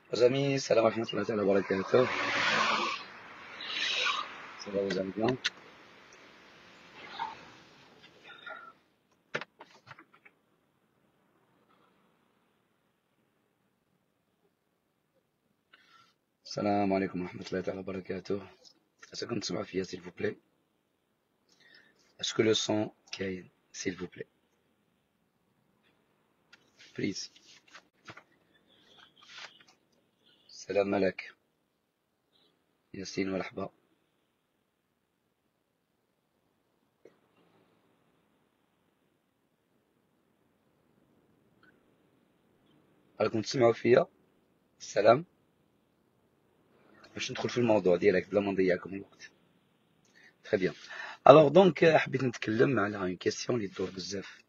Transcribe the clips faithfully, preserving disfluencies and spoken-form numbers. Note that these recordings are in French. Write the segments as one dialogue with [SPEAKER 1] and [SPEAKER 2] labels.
[SPEAKER 1] Les amis, salam wa rahmatullahi wa barakatuh. Ça va, vous allez bien? Salam alaikum wa rahmatullahi wa barakatuh. Est-ce que vous m'entendez bien, s'il vous plaît? Est-ce que le son est, s'il vous plaît? Please. Salam malak. Yassine wa rahba. راكم تسمعوا فيا؟ السلام. باش ندخل في الموضوع ديالك بلا ما نضيعكم الوقت. Très bien. Alors donc حبيت نتكلم على une question اللي تدور بزاف.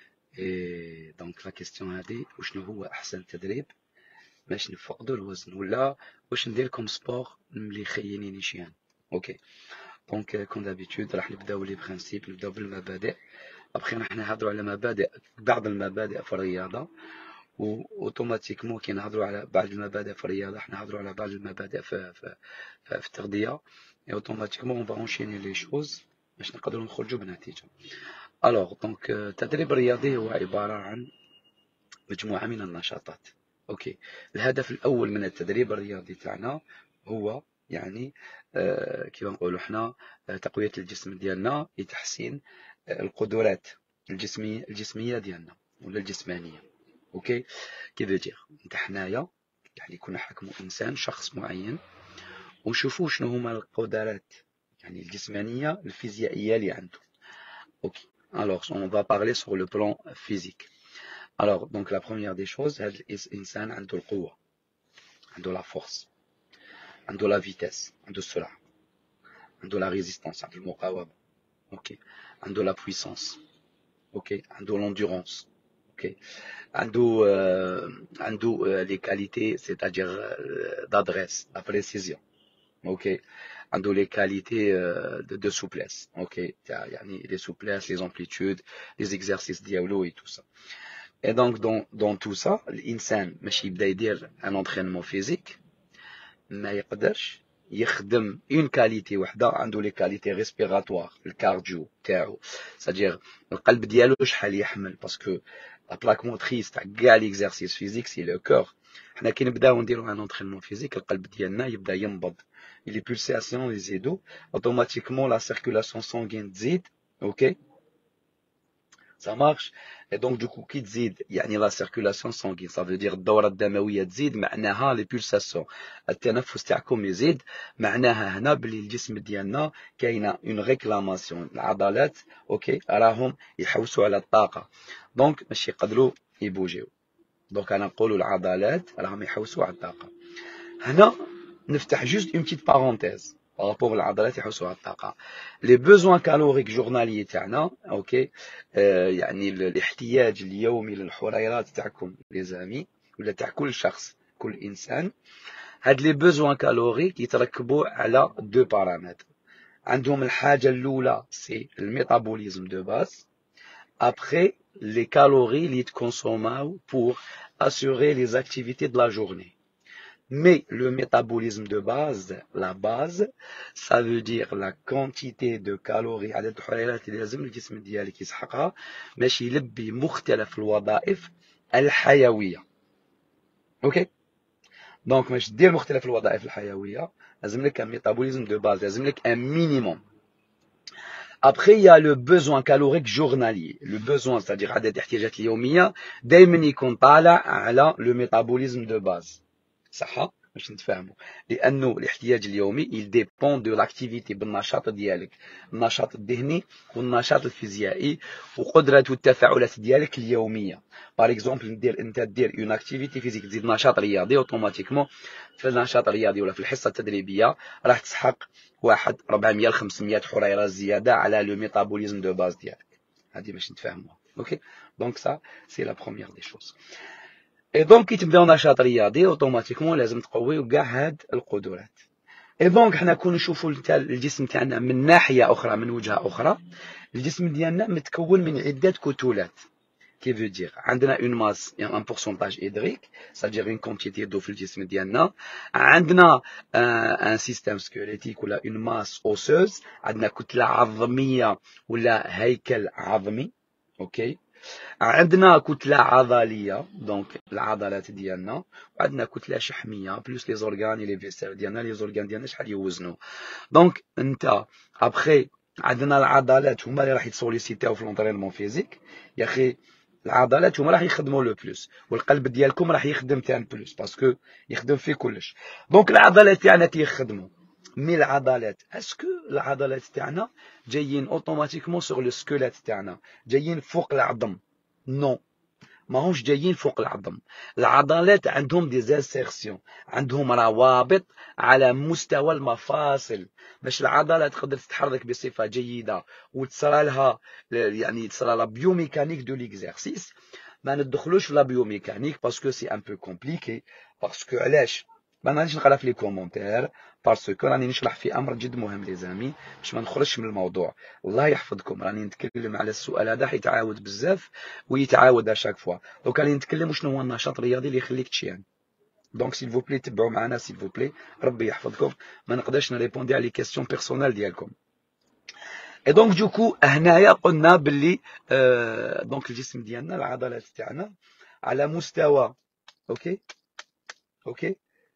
[SPEAKER 1] Et donc la question هذه وشنو هو احسن تدريب باش نفقدوا الوزن ولا واش ندير لكم سبور اللي يخيني نيشان. اوكي دونك كون دابيتود راح نبداو لي برينسيپ نبداو بالمبادئ ابخي راح نهضروا على مبادئ بعض المبادئ في الرياضه و اوتوماتيكمون كي نهضروا على بعض المبادئ في الرياضه راح نهضروا على بعض المبادئ في في, في, في التغذيه اي اوتوماتيكمون اون فا اونشيني لي شوز باش نقدروا نخرجوا بنتيجه. الوغ دونك التدريب الرياضي هو عباره عن مجموعه من النشاطات. اوكي الهدف الاول من التدريب الرياضي تاعنا هو يعني آه كيف نقولوا حنا آه تقويه الجسم ديالنا لتحسين آه القدرات الجسميه الجسميه ديالنا ولا الجسمانيه. اوكي كيف دير انت حنايا يعني كنا حكموا انسان شخص معين ونشوفوا شنو هما القدرات يعني الجسمانيه الفيزيائيه اللي عنده. اوكي alors on va parler sur le plan physique. Alors, donc la première des choses, l'insan a de القوة, عنده la force, عنده la vitesse, عنده السرعة, عنده la résistance, عنده المقاومة, ok, عنده la puissance, ok, عنده l'endurance, ok, عنده euh, عنده euh, les qualités, c'est-à-dire euh, d'adresse, la précision, ok, عنده les qualités euh, de, de souplesse, ok, يعني les souplesses, les amplitudes, les exercices diablo et tout ça. Et donc, dans, dans tout ça, l'insan, ماشي يبدا يدير un entraînement physique, ما يقدرش يخدم une qualité وحده عنده les qualités respiratoires, le cardio تاعو, c'est-à-dire القلب ديالو شحال يحمل parce que la plaque motrice تاع كاع l'exercice physique c'est le cœur. حنا كي نبداو نديرو un entraînement physique القلب ديالنا يبدا ينبض, les pulsations يزيدو, automatiquement la circulation sanguine تزيد, ok. Ça marche. Et donc du coup qui تزيد يعني la circulation sanguine, ça veut dire الدورة الدموية تزيد معناها les pulsations التنفس تاعكم يزيد معناها هنا بلي الجسم ديالنا كاينه une réclamation العضلات اوكي راهم يحوسوا على الطاقة دونك ماشي يقدروا يبوجيو دونك انا نقولوا العضلات راهم يحوسوا على الطاقة. هنا نفتح juste une petite parenthèse par rapport للعضلات يحوسوا على الطاقة. les besoins caloriques journaliers تاعنا اوكي آه يعني الاحتياج اليومي للحريرات تاعكم لي زامي ولا تاع كل شخص كل انسان هاد لي besoins caloriques يتركبوا على دو بارامتر. عندهم الحاجة الأولى سي الميتابوليزم دو باز après les calories اللي يتكونسوماو pour assurer les activités de la journée. Mais le métabolisme de base, la base, ça veut dire la quantité de calories عدد الحريرات اللي لازم الجسم ديالك يسحقها باش يلبي مختلف الوظائف الحيوية. اوكي دونك باش دير مختلف الوظائف الحيوية لازم لك un métabolisme de base, لازم لك un minimum. Après il y a le besoin calorique journalier, le besoin c'est-à-dire عدد الاحتياجات اليومية دائما يكون طالع على le métabolisme de base. صح باش نتفاهموا لانه الاحتياج اليومي il dépend de l'activité بالنشاط ديالك النشاط الذهني والنشاط الفيزيائي وقدرة التفاعلات ديالك اليوميه. باغ اكزومبل ندير انت دير اون اكتيفيتي فيزيك تزيد نشاط رياضي اوتوماتيكمون في النشاط الرياضي ولا في الحصه التدريبيه راح تسحق واحد أربعمية ل خمسمية حريره زياده على لو ميتابوليزم دو باز ديالك. هذه باش نتفاهموها. اوكي دونك سا سي لا بروميير دي شوز. اي دونك كي تبداو نشاط رياضي اوتوماتيكمون لازم تقويو كاع هاد القدرات. اي دونك حنا كون نشوفوا الجسم تاعنا من ناحيه اخرى من وجهه اخرى الجسم ديالنا متكون من عده كتلات qui veut dire عندنا une masse et un pourcentage hydrique, c'est-à-dire une quantité d'eau في الجسم ديالنا. عندنا un système squelettique ولا une masse osseuse، عندنا كتلة عظمية ولا هيكل عظمي. اوكي، عندنا كتلة عضلية دونك العضلات ديالنا، وعندنا كتلة شحمية بلوس لي زورغان لي فيسير ديالنا. لي زورغان ديالنا شحال يوزنوا؟ دونك انت ابخي عندنا العضلات هما اللي راح يتسوليسيتيو في لونطرينمون فيزيك. يا اخي العضلات هما راح يخدموا لو بلوس، والقلب ديالكم راح يخدم تان بلوس باسكو يخدم في كلش. دونك العضلات تاعنا تيخدموا، مي العضلات اسكو العضلات تاعنا جايين اوتوماتيكمون سور لو سكيليت تاعنا، جايين فوق العظم؟ نو، ماهوش جايين فوق العظم. العضلات عندهم دي زانسيرسيون، عندهم روابط على مستوى المفاصل باش العضله تقدر تتحرك بصفه جيده وتصرى لها يعني تصرى لها بيوميكانيك دو ليكزارسيس. ما ندخلوش في لا بيوميكانيك باسكو سي ان بو كومبليكي. باسكو علاش؟ ما غاديش نقرا في لي كومونتير باسكو راني نشرح في امر جد مهم لي زامي باش ما نخرجش من الموضوع. الله يحفظكم، راني نتكلم على السؤال هذا حيتعاود بزاف ويتعاود اشاك فوا. دونك راني نتكلم شنو هو النشاط الرياضي اللي يخليك تشيان. دونك سيل فو بلي تبعوا معنا سيل فو بلي، ربي يحفظكم. ما نقدرش نريبوندي على لي كيسيون بيرسونيل ديالكم. اي دونك دوكو هنايا قلنا باللي آه دونك الجسم ديالنا العضلات تاعنا على مستوى اوكي اوكي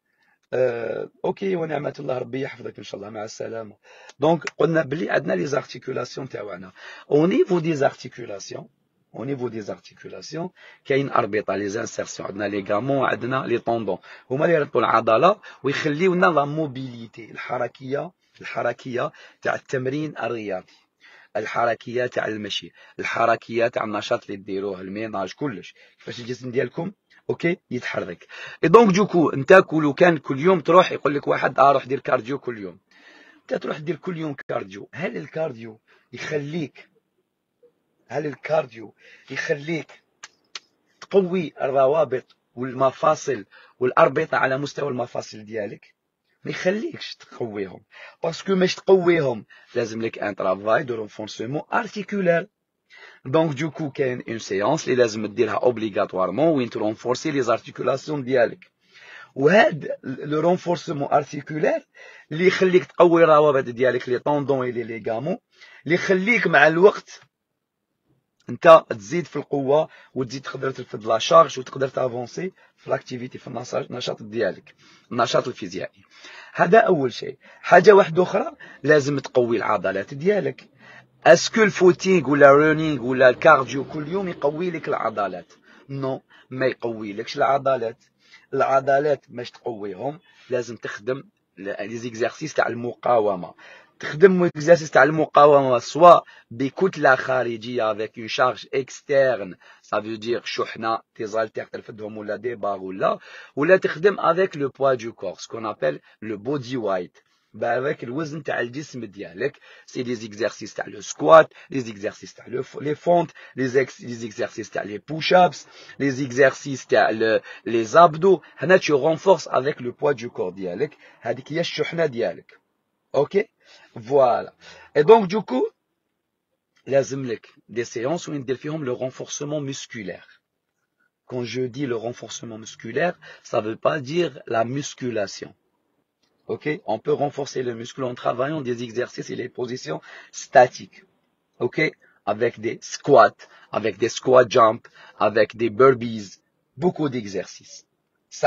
[SPEAKER 1] آه، اوكي ونعمة الله، ربي يحفظك ان شاء الله، مع السلامة. دونك قلنا بلي عندنا لي زارتيكولاسيون تاعنا. او نيفو دي زارتيكولاسيون او نيفو دي زارتيكولاسيون كاين اربطة لي زانسيرسيون، عندنا لي غامون، عندنا لي طوندون، هما اللي يربطوا العضلة ويخليونا لا موبيليتي الحركية الحركية تاع التمرين الرياضي، الحركية تاع المشي، الحركية تاع النشاط اللي ديروه، الميناج، كلش كيفاش الجسم ديالكم اوكي يتحرك. اي دونك دوكو انت كل كان كل يوم تروح يقول لك واحد اه روح دير كارديو كل يوم، انت تروح دير كل يوم كارديو، هل الكارديو يخليك هل الكارديو يخليك تقوي الروابط والمفاصل والاربطه على مستوى المفاصل ديالك؟ ما يخليكش تقويهم، باسكو باش تقويهم لازم لك ان طرافاي دو رونفورسمون ارتيكولار. دونك دوكو كاين اون سيونس اللي لازم ديرها اوبليغاتوارمون وين ترونفورسي لي زارتيكولاسيون ديالك، وهذا لو رونفورسمون ارتيكولار اللي يخليك تقوي الروابط ديالك لي طوندون لي ليغامون، اللي يخليك مع الوقت انت تزيد في القوه وتزيد تقدر ترفد لا شارج وتقدر تافونسي في لاكتيفيتي في النشاط ديالك، النشاط الفيزيائي. هذا اول شيء. حاجه واحده اخرى لازم تقوي العضلات ديالك. اسكو الفوتينغ ولا رونينغ ولا الكارديو كل يوم يقوي لك العضلات؟ نو، ما يقوي لكش العضلات. العضلات باش تقويهم لازم تخدم لي زيكزارسيس تاع المقاومه، تخدم اكزارسيس تاع المقاومه سوا بكتله خارجيه افيك اون شارج اكسترن، سا فو دير شحنه تيزالتير ترفدهم ولا دي باغ ولا ولا تخدم افيك لو بوا دو كور سكون ابل لو بودي وايت، بهذاك الوزن تاع الجسم ديالك. سي دي زيكزارسيس تاع لو سكوات، لي زيكزارسيس تاع لي فونت، لي زيكزارسيس تاع لي بوش ابس، لي زيكزارسيس تاع لي زابدو. هنا tu renforces avec le poids du corps ديالك، هذيك هي الشحنه ديالك. اوكي فوالا. اي دونك دوكو لازم لك دي سيونس وين دير فيهم لو renforcement musculaire. Quand je dis le renforcement musculaire, ça veut pas dire la musculation. Ok, on peut renforcer le muscle en travaillant des exercices et les positions statiques. Ok, avec des squats, avec des squat jump, avec des burpees, beaucoup d'exercices. Ça,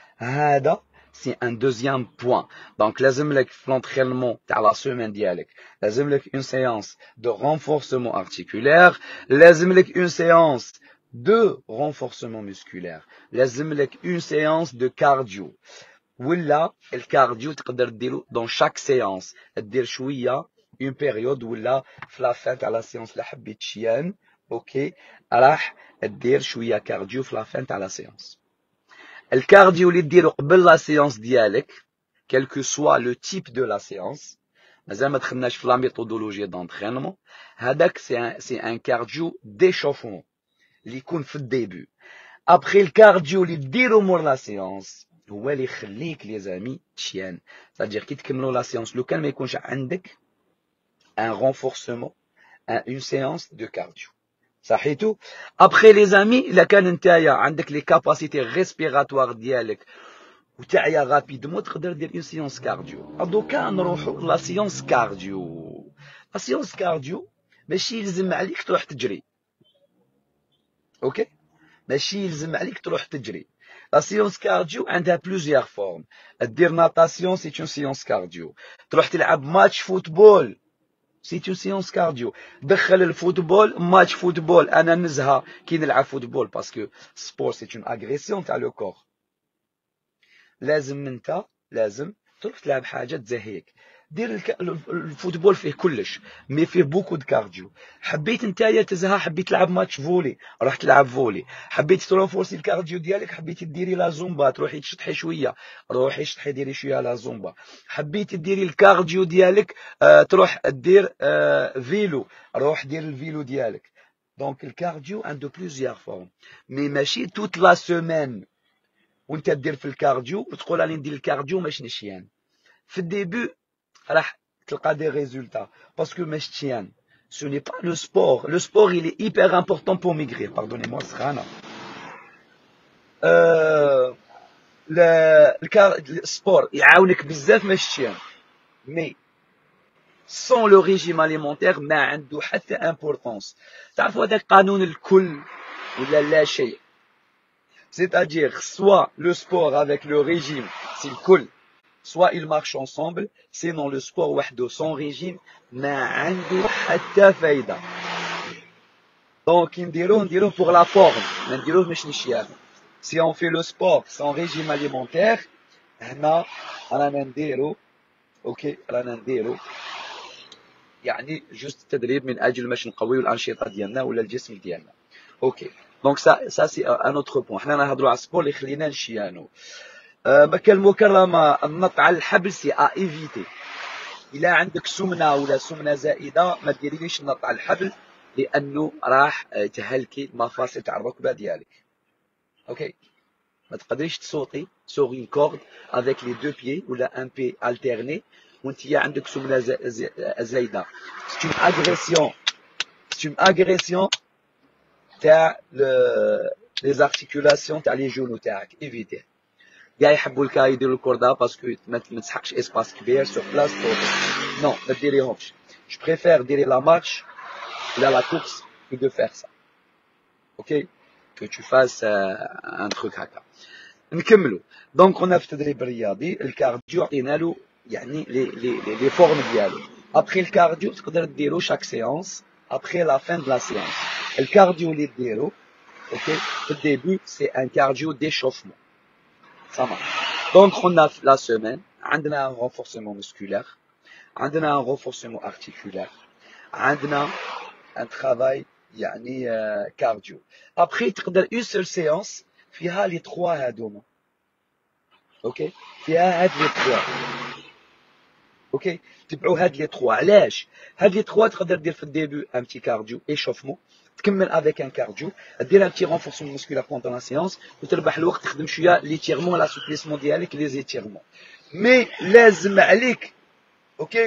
[SPEAKER 1] c'est un deuxième point. Donc, لازم لك في l'entraînement تاع la semaine ديالك لازم لك une séance de renforcement articulaire، لازم لك une séance de renforcement musculaire، لازم لك une séance de cardio. ولا الكارديو تقدر ديرو دون شاك سيونس، دير شويه اون بيريود ولا في لا فان تاع لا سيونس لا حبيت تشيان اوكي راح دير شويه كارديو في لا فان تاع لا سيونس. الكارديو اللي ديرو قبل لا سيونس ديالك كالكو سوا لو تيب دو لا سيونس، مازال ما دخلناش في لا ميثودولوجي دونترينمون، هذاك سي سي ان كارديو ديشوفمون اللي يكون في الديبي. ابخي الكارديو اللي ديرو مور لا سيونس هو اللي يخليك لي زامي تشيان، صادير كي تكملوا لا سيونس لو كان ما يكونش عندك ان رونفورسمون ان اون سيونس دو كارديو. صحيتو. ابخي لي زامي الا كان نتايا عندك لي كاباسيتي ريسبيراتوار ديالك وتعيا غابيدمون تقدر دير اون سيونس كارديو. دوكا نروحو لا سيونس كارديو. لا سيونس كارديو ماشي يلزم عليك تروح تجري، اوكي، ماشي يلزم عليك تروح تجري. لا سيونس كارديو عندها بلوزيغ فورم. دير ناتاسيون سي اون سيونس كارديو، تروح تلعب ماتش فوتبول سي اون سيونس كارديو، دخل الفوتبول ماتش فوتبول. انا نزهه كي نلعب فوتبول باسكو سبور سي اون اغريسيون تاع لو كور. لازم انت لازم تروح تلعب حاجه تزهيك. دير الك... الفوتبول فيه كلش، مي فيه بوكو دو كارديو. حبيت نتايا تزهى، حبيت تلعب ماتش فولي، راح تلعب فولي. حبيت ترونفورسي الكارديو ديالك، حبيت ديري لا زومبا، تروحي تشطحي شويه، روحي شطحي ديري شويه لا زومبا. حبيت ديري الكارديو ديالك، آه تروح دير آه فيلو، روح دير الفيلو ديالك. دونك الكارديو عنده بلوزيغ فورم، مي ماشي توت لا سيمين وانت دير في الكارديو وتقول راني ندير الكارديو ماش نشيان. في الديبي راح تلقى دي ريزولتا باسكو ماش تشيان. Ce n'est pas le sport. Le sport, il est hyper important pour maigrir. Pardonnez-moi, سخانة. Euh, le sport يعاونك بزاف باش تشيان، مي sans le régime alimentaire ما عنده حتى importance. تعرفوا هذاك قانون الكل ولا لا شيء. C'est-à-dire, soit le sport avec le régime, c'est le cool, soit ils marchent ensemble, sinon le sport وحده sans régime, ما عنده حتى فايدة. Donc, نديروه نديروه pour la forme, ما نديروه مش نشيان. Si on fait le sport sans régime alimentaire, هنا رانا نديرو، اوكي، رانا نديرو يعني جوست تدريب من اجل باش نقويو الانشطة ديالنا ولا الجسم ديالنا. اوكي. دونك سا سا سي ان اوتر بوين. حنا نهضروا على السبور اللي خلينا نشيانو. أه بك المكرمه النط على الحبل سي ا ايفيتي. الا عندك سمنه ولا سمنه زائده ما ديريش النط على الحبل، لانه راح تهلكي المفاصل تاع الركبه ديالك. اوكي. ما تقدريش تصوتي سور اون كورد افيك لي دو بيي ولا ان بي التيرني وانت عندك سمنه زايده. سي اون اغريسيون، سي اون اغريسيون تاع لي زارتيكولاسيون تاع لي جونو تاعك. ايفيتي. كاع يحبوا الكا يديروا الكوردا باسكو ما تسحقش اسباس كبير سور بلاص صوتك. نو ما ديريهمش. جو بريفير ديري لا مارش ولا لا كورس كو دو فير سا. اوكي، كو تو فاس ان تروك هكا. نكملوا. دونك قلنا في التدريب الرياضي الكارديو عطينا له يعني لي لي لي فورم ديالو. ابخي الكارديو تقدر ديرو شاك سيونس ابخي لا فين دو لا سيونس. الكارديو اللي ديرو اوكي في الديبي سي ان كارديو ديشوفمون. Ça marche. Donc, on a la semaine, on a un renforcement musculaire, on a un renforcement articulaire, on a un travail يعني cardio. Après, تقدر une seule séance فيها les trois هادوما. OK؟ فيها هاد les trois. OK؟ تبعوا هاد les trois. علاش؟ هاد les trois تقدر دير في الديبي un petit cardio, échauffement. تكمل افيك ان كارديو، دير ان تي رونفورسمون ماسكولار بوندون لا سيونس وتربح الوقت تخدم شويه ليتيرمون لا سوبليسمون ديالك لي زيتيرمون. مي لازم عليك اوكي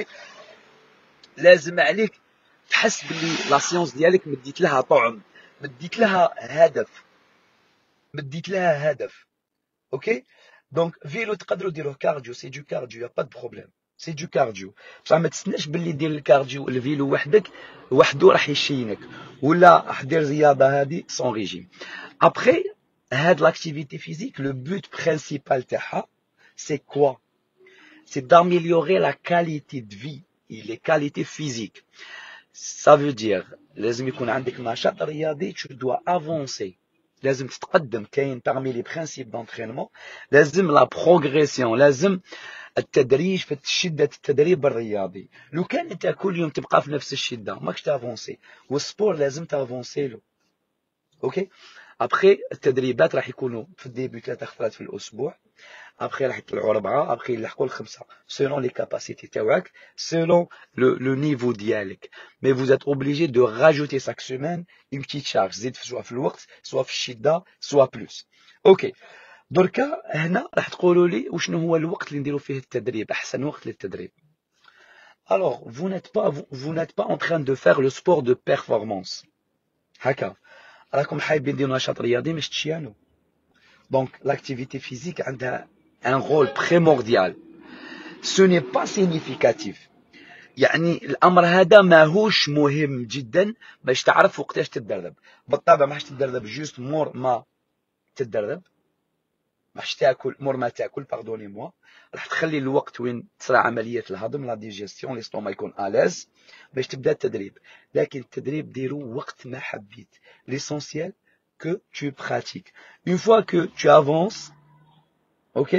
[SPEAKER 1] لازم عليك تحس باللي لا سيونس ديالك مديت لها طعم، مديت لها هدف، مديت لها هدف. اوكي. دونك فيلو تقدروا ديروه كارديو، سي دو كارديو، يا با دو بروبليم، سي دو كارديو. بصح ما تستناش باللي دير الكارديو الفيلو وحدك وحده راح يشينك، ولا راح دير رياضه هذه سون ريجيم. ابخي هاد لاكتيفيتي فيزيك لو بوت برينسيبال تاعها سي كوا؟ سي d'améliorer la qualité de vie et les qualités physiques. Ça veut dire لازم يكون عندك نشاط رياضي، tu dois avancer، لازم تتقدم. كاين parmi les principes d'entraînement لازم لا بروغريسيون، لازم التدريج في شدة التدريب الرياضي. لو كان انت كل يوم تبقى في نفس الشدة ماكش تافونسي، والسبور لازم تافونسي له. اوكي. ابخي التدريبات راح يكونوا في الديبي ثلاثة خطرات في الاسبوع، ابخي راح يطلعوا اربعه، ابخي يلحقوا الخمسه سيلون لي كاباسيتي تاعك، سيلون لو لو نيفو ديالك. مي vous êtes obligé de rajouter chaque semaine une petite charge، زيد سواء في الوقت سواء في الشده سواء بلوس. اوكي. دركا هنا راح تقولوا لي وشنو هو الوقت اللي نديروا فيه التدريب، احسن وقت للتدريب. Alors vous n'êtes pas vous, vous n'êtes pas en train de faire le sport de performance. هكا راكم حابين ديروا نشاط رياضي مش تشيانوا. دونك لاكتيفيتي فيزيك عندها ان رول بريمورديال، سو ني با سينيفيكاتيف. يعني الامر هذا ماهوش مهم جدا باش تعرف وقتاش تتدرب. بالطبع ما حش تتدرب جوست مور ما تتدرب، ما حش تاكل مور ما تاكل باردوني موا، راح تخلي الوقت وين تصرى عمليه الهضم لا ديجيستيون ليستوما يكون الاز باش تبدا التدريب. لكن التدريب ديرو وقت ما حبيت. ليسونسيال que tu pratiques. Une fois que tu avances, ok,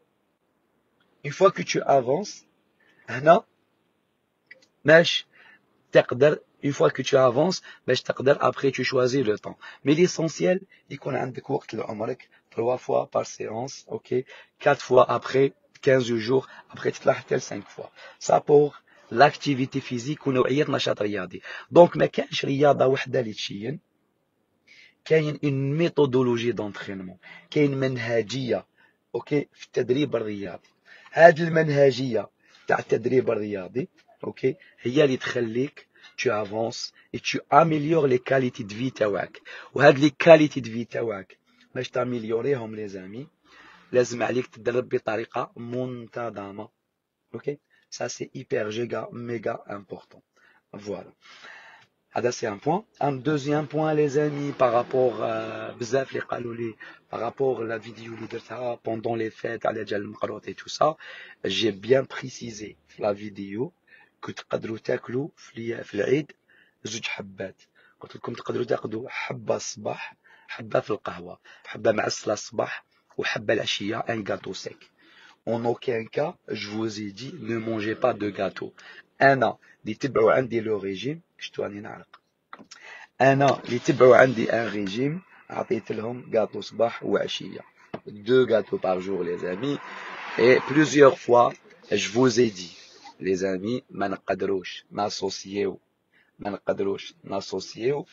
[SPEAKER 1] une fois que tu avances, هنا باش تقدر une fois que tu avances باش تقدر après tu choisis le temps. Mais l'essentiel يكون عندك وقت لعمرك trois fois par séance, ok, quatre fois après quinze jours après تطلع حتى cinq fois. Ça pour l'activité physique ونوعية نشاط رياضي. donc ما كانش رياضة وحدة اللي تشين، كاين une méthodologie d'entraînement، كاين منهجية اوكي في التدريب الرياضي. هذه المنهجية تاع التدريب الرياضي اوكي هي اللي تخليك tu avances et tu améliores les qualités de vie تاعك. وهاد لي qualités de vie تاعك باش تاميليوريهم لي زامي لازم عليك تدرب بطريقة منتظمة. اوكي ça c'est hyper giga méga important. Voilà. هذا سي ان بوين. ان دوزيام بوين لي زامي بارابور بزاف اللي قالوا لي بارابور لا فيديو اللي درتها بوندون لي فيت على جال المقروط اي تو سا، جي بيان بريسيزي في لا فيديو كو تقدروا تاكلوا في في العيد زوج حبات. قلت لكم تقدروا تاخذوا حبه الصباح، حبه في القهوه، حبه معسله الصباح وحبه العشيه ان غاتو سيك. En aucun cas, je vous ai dit, ne mangez pas de gâteau. أنا اللي تبعوا عندي لو ريجيم، شتو راني نعرق. أنا اللي تبعوا عندي ان ريجيم عطيت لهم gâteau صباح وعشية. Deux gâteaux par jour les amis. Et plusieurs fois, je vous ai dit, les amis, ما نقدروش ناسوسيو ما نقدروش ناسوسيو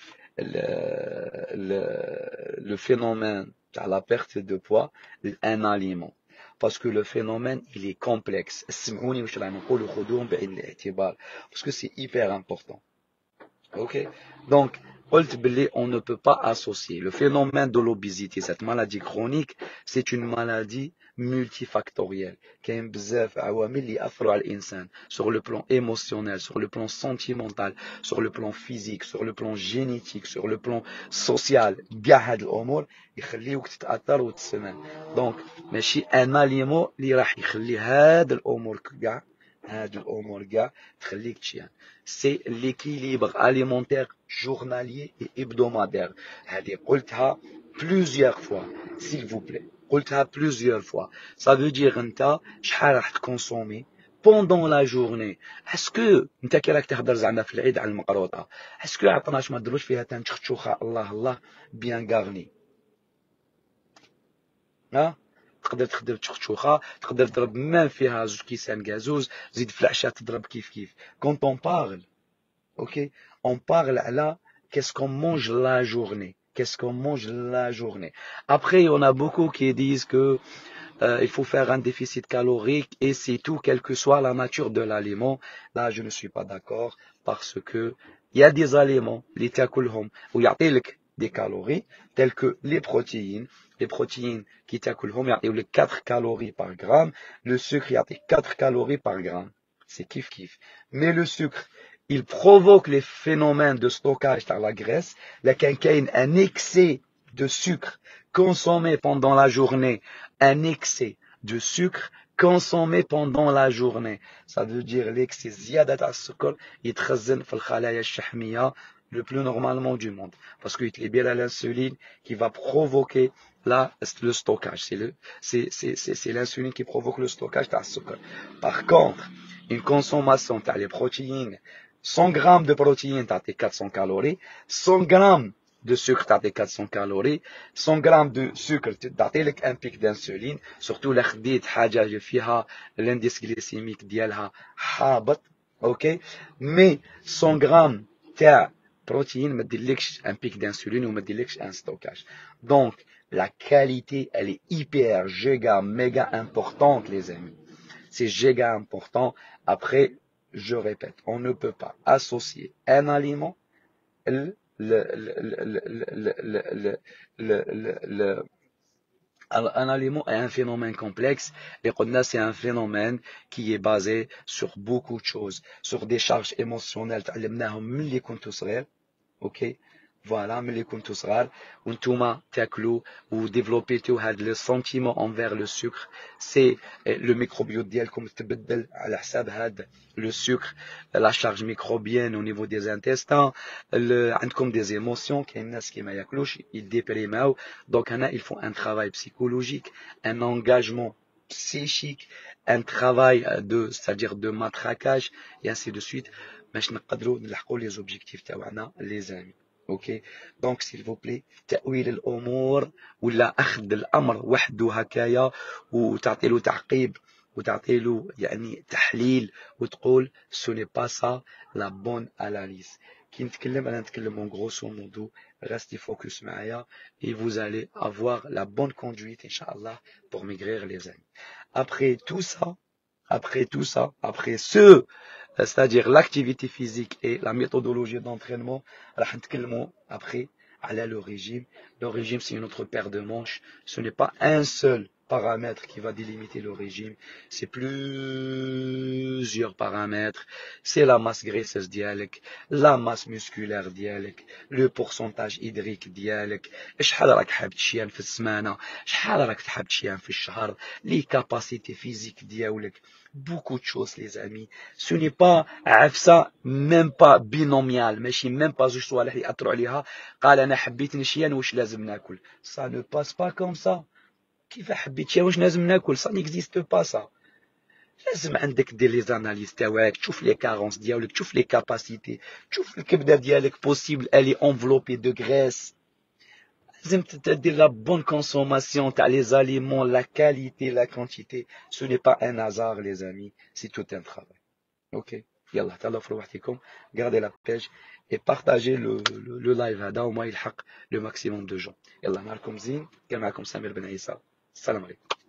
[SPEAKER 1] le phénomène تاع la perte de poids un aliment. Parce que le phénomène, il est complexe. اسمعوني واش راني نقولوا خذوهم بعين الاعتبار. Parce que c'est hyper important. Ok? Donc, قلت باللي on ne peut pas associer le phénomène de l'obésité, cette maladie chronique, c'est une maladie multifactorielle. كاين بزاف عوامل اللي يأثروا على الإنسان sur le plan émotionnel, sur le plan sentimental, sur le plan physique, sur le plan génétique, sur le plan social. كاع هاد الأمور يخليوك تتأثر وتسمن. دونك ماشي ان اليمون اللي راح يخلي هاد الأمور كاع هاد الأمور كاع تخليك تشيان. سي ليكيليبر اليمونتير جورناليي اي hebdomadaire. هذه قلتها بلوزيور فوا s'il vous plaît. قلتها بلوزيور فوا. ça veut dire انت شحال راح تكونسومي pendant la journée. اسكو انت كي راك تهضر زعما في العيد على المقروطه، اسكو عطناش ما دروش فيها تنشخشوخه الله الله بيان غارني. ها تقدر تخدم تشخشوخه، تقدر تضرب مام فيها زوج كيسان كازوز، زيد في العشاء تضرب كيف كيف. كونط اون بارل اوكي اون بارل على qu'est-ce qu'on mange la journée, qu'est-ce qu'on mange la journée. Après on a beaucoup qui disent que euh, il faut faire un déficit calorique et c'est tout quelle que soit la nature de l'aliment. Là je ne suis pas d'accord parce que il y a des aliments اللي تاكلهم ويعطيلك des calories telles que les protéines. Les protéines qui تاكلهم يعطيولك quatre calories par gramme. Le sucre يعطيك quatre calories par gramme. C'est kiff kiff. Mais le sucre il provoque les phénomènes de stockage dans la graisse. لكن كاين un excès de sucre consommé pendant la journée, un excès de sucre consommé pendant la journée. Ça veut dire l'excès زيادة تاع السكر يتخزن في الخلايا الشحمية le plus normalement du monde. Parce qu'il libère l'insuline qui va provoquer la, le stockage. C'est le, c'est, c'est, c'est, c'est l'insuline qui provoque le stockage تاع السكر. Par contre, une consommation تاع les protéines, cent grammes de protéines t'as tes quatre cents calories, cent grammes de sucre t'as tes quatre cents calories, cent grammes de sucre t'as un pic d'insuline, surtout la خديت حاجة فيها l'indice glycémique ديالها هابط, ok, mais cent grammes تاع protéines ما تديلكش un pic d'insuline ou ما تديلكش un stockage. Donc la qualité elle est hyper giga méga importante les amis. C'est giga important. Après je répète, on ne peut pas associer un aliment le, le, le, le, le, le, le, le, un aliment est un phénomène complexe. Les qulna, c'est un phénomène qui est basé sur beaucoup de choses, sur des charges émotionnelles. تعلمناهم من اللي كنتوا صغير. Ok, voilà, ملي كنتوا صغار وانتوما تاكلوا وديفلوبيتو هاد لو سنتيمون envers le sucre. C'est le microbiote ديالكم تبدل على حساب هاد le sucre, la charge microbienne au niveau des intestins. عندكم des émotions. كاين ناس كي ما ياكلوش يديبريماو. Donc هنا il faut un travail psychologique, un engagement psychique, un travail de, c'est-à-dire de matraquage et ainsi de suite. باش نقدروا نلحقوا لي زوبجيكتيف تاعنا لي زامي. اوكي دونك سيل فو بلي تاويل الامور ولا اخذ الامر وحده هكايا وتعطي له تعقيب وتعطي له يعني تحليل وتقول سو ني با سا لا بون اناليز. كي نتكلم انا نتكلم اون غروسو مودو. رستي فوكس معايا et vous allez avoir la bonne conduite inchallah pour maigrir les amis. Après tout ça, après tout ça, après ce c'est-à-dire l'activité physique et la méthodologie d'entraînement, après, à le régime. Le régime, c'est une autre paire de manches. Ce n'est pas un seul paramètre qui va délimiter le régime. C'est plusieurs paramètres. C'est la masse graisseuse dialecte, la masse musculaire dialecte, le pourcentage hydrique dialecte, شحال راك حاب تشيان في السمانة, شحال راك تحب تشيان في الشهر, les capacités physiques dialecte. Beaucoup de choses les amis. Ce n'est pas عفسة, même pas binomial, ماشي même pas جوج صوالح اللي أثروا عليها قال أنا حبيت نشيان واش لازم ناكل. Ça ne passe pas comme ça. كيف حبيت شي واش لازم ناكل؟ ça n'existe pas ça. لازم عندك دير لي زاناليز تاعك، تشوف لي كارونس ديالك، تشوف لي كاباسيتي، تشوف الكبده ديالك بوسيبل الي انفلوبي دو غريس. لازم تدير لا بون كونسوماسيون تاع لي زاليمون، لا كاليتي لا كونتيتي. سو ني با ان هازار لي زامي، سي تو ان ترافاي. اوكي يلا تهلاو في روحتكم، غاردي لا بيج et partagez le, le, le live هذا وما يلحق le maximum de gens. يلا نهاركم زين، كان معكم سمير بن عيسى، السلام عليكم.